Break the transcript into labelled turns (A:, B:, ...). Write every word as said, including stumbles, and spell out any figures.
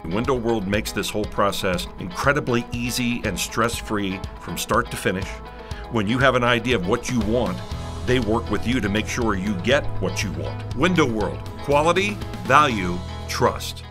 A: Window World makes this whole process incredibly easy and stress-free from start to finish. When you have an idea of what you want, they work with you to make sure you get what you want. Window World. Quality, value, trust.